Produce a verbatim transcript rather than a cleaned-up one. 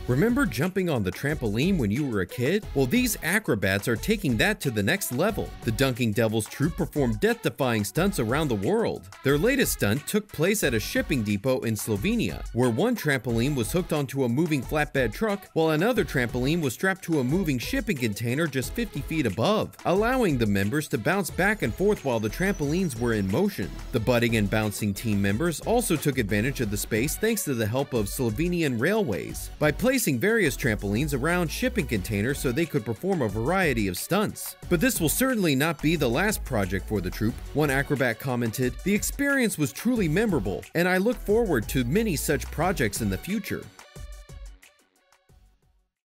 Remember jumping on the trampoline when you were a kid? Well, these acrobats are taking that to the next level. The Dunking Devils troupe performed death-defying stunts around the world. Their latest stunt took place at a shipping depot in Slovenia, where one trampoline was hooked onto a moving flatbed truck, while another trampoline was strapped to a moving shipping container just fifty feet above, allowing the members to bounce back and forth while the trampolines were in motion. The butting and bouncing team members also took advantage of the space thanks to the help of Slovenian railways, by placing various trampolines around shipping containers so they could perform a variety of stunts. But this will certainly not be the last project for the troupe. One acrobat commented, "The experience was truly memorable, and I look forward to many such projects in the future."